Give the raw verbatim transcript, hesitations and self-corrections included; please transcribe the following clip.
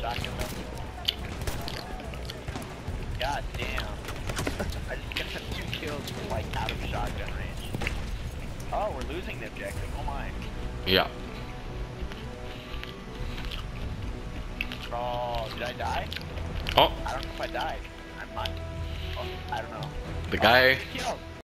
shotgun though. God damn. I just got two kills from like out of shotgun range. Oh, we're losing the objective. Oh my. Yeah. Oh, did I die? Oh. I don't know if I died. I might. Oh, I don't know. The guy. Oh,